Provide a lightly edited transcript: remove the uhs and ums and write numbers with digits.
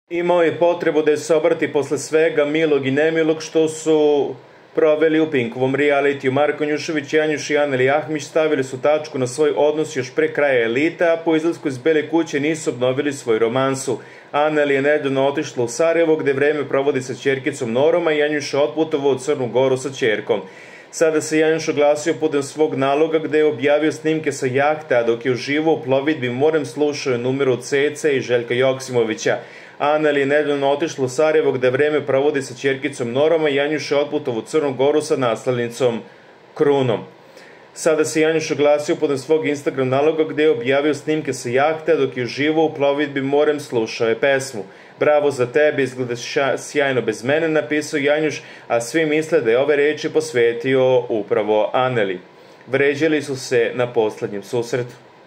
Imao je potrebu da je se obrati posle svega milog i nemilog što su proveli u Pinkovom realitiju. Marko Njušević, Janjuš i Anneli Ahmić stavili su tačku na svoj odnos još pre kraja Elita, a po izlasku iz Bele kuće nisu obnovili svoju romansu. Anneli je nedavno otišla u Sarajevo, gde vreme provodi sa ćerkicom Norom, a Janjuš je otputovao u Crnu Goru sa ćerkom. Sada se Janjuš oglasio putem svog naloga, gde je objavio snimke sa jahte, a dok je uživao u plovidbi morem slušao je numeru Ceca i Željka Joksimovića. Anneli je nedavno otišla u Sarajevo, gde vreme provodi sa ćerkicom Norom, a Janjuš je otputovao u Crnu Goru sa naslednicom Krunom. Sada se Janjuš oglasio putem svog Instagram naloga, gde je objavio snimke sa jahte, a dok je uživao u plovidbi morem slušao je pesmu. Bravo za tebe, izgledaš sjajno bez mene, napisao Janjuš, a svi misle da je ove reči posvetio upravo Anneli. Vređali su se na poslednjem susretu.